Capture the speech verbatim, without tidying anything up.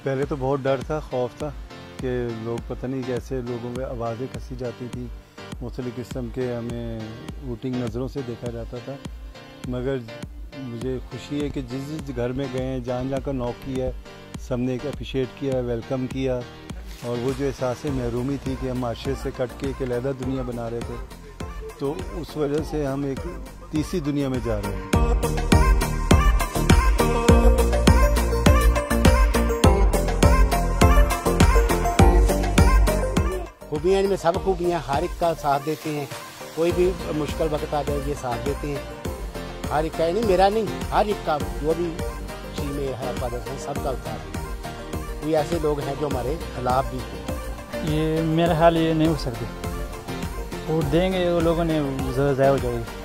पहले तो बहुत डर था, खौफ था कि लोग पता नहीं कैसे लोगों में आवाज़ें कसी जाती थी, मुख्तलिफ़ किस्म के हमें वोटिंग नज़रों से देखा जाता था। मगर मुझे खुशी है कि जिस जिस घर में गए हैं, जहाँ जहाँ का नॉक किया है, सब ने एक अप्रिशिएट किया, वेलकम किया। और वो जो एहसास महरूमी थी कि हम माशरे से कट के एक अलहदा दुनिया बना रहे थे, तो उस वजह से हम एक तीसरी दुनिया में जा रहे हैं। खूबियाँ इनमें सब खूबियाँ, हर एक का साथ देते हैं। कोई भी मुश्किल वक्त आ जाए ये साथ देते हैं। हर एक का नहीं, मेरा नहीं, हर एक का, जो भी चीज़ में है फादर है, सबका साथ। कोई ऐसे लोग हैं जो हमारे खिलाफ भी हैं। ये मेरा ख्याल ये नहीं हो सकते। वोट देंगे वो लोगों ने ज़्यादा हो जाएगी।